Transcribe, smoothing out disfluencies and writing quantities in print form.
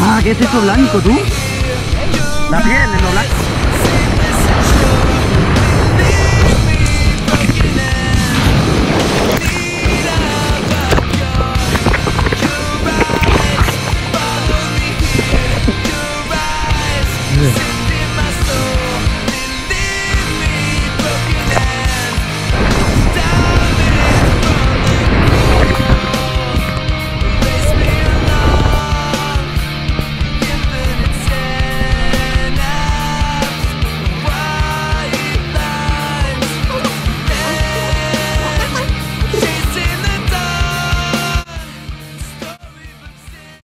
Ah, ¿qué es eso blanco, tú? La piel, es lo blanco.